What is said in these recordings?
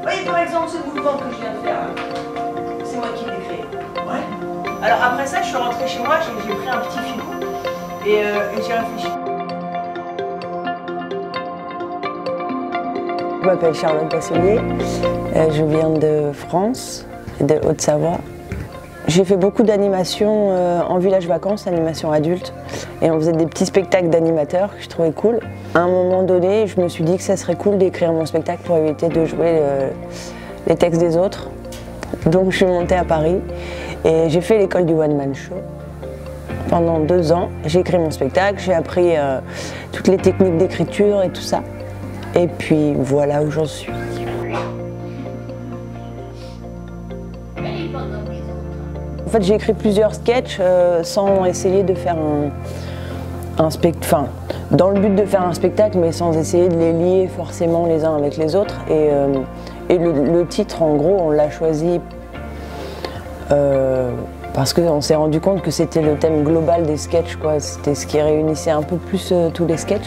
voyez par exemple ce mouvement que je viens de faire, c'est moi qui l'ai créé. Ouais. Alors après ça, je suis rentrée chez moi, j'ai pris un petit filou et j'ai réfléchi. Je m'appelle Charlotte Boisselier, je viens de France, de Haute-Savoie. J'ai fait beaucoup d'animations en village vacances, animation adulte, et on faisait des petits spectacles d'animateurs que je trouvais cool. À un moment donné, je me suis dit que ça serait cool d'écrire mon spectacle pour éviter de jouer les textes des autres. Donc je suis montée à Paris et j'ai fait l'école du One Man Show. Pendant 2 ans, j'ai écrit mon spectacle, j'ai appris toutes les techniques d'écriture et tout ça. Et puis voilà où j'en suis. En fait, j'ai écrit plusieurs sketchs sans essayer de faire un spectacle, enfin, dans le but de faire un spectacle, mais sans essayer de les lier forcément les uns avec les autres. Et le titre, en gros, on l'a choisi parce qu'on s'est rendu compte que c'était le thème global des sketchs, quoi. C'était ce qui réunissait un peu plus tous les sketchs.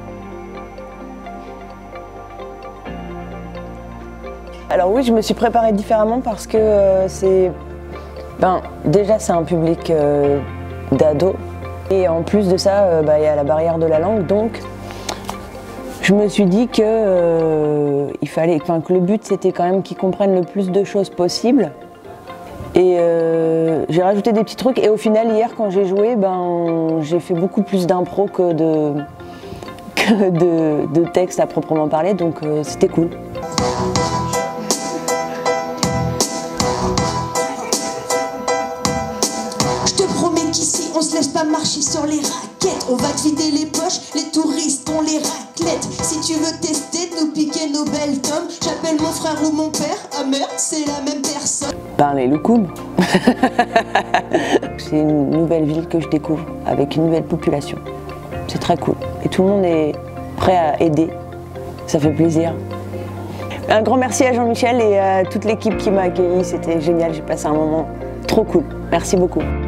Alors oui, je me suis préparée différemment parce que déjà c'est un public d'ados et en plus de ça, il y a la barrière de la langue, donc je me suis dit que que le but c'était quand même qu'ils comprennent le plus de choses possible. Et j'ai rajouté des petits trucs et au final hier quand j'ai joué, j'ai fait beaucoup plus d'impro que de texte à proprement parler, donc c'était cool. Ici, on se laisse pas marcher sur les raquettes. On va te vider les poches, les touristes ont les raclettes. Si tu veux tester de nous piquer nos belles tomes, j'appelle mon frère ou mon père. Ah merde, c'est la même personne. Les Loukoum. C'est une nouvelle ville que je découvre, avec une nouvelle population. C'est très cool. Et tout le monde est prêt à aider. Ça fait plaisir. Un grand merci à Jean-Michel et à toute l'équipe qui m'a accueilli. C'était génial, j'ai passé un moment trop cool. Merci beaucoup.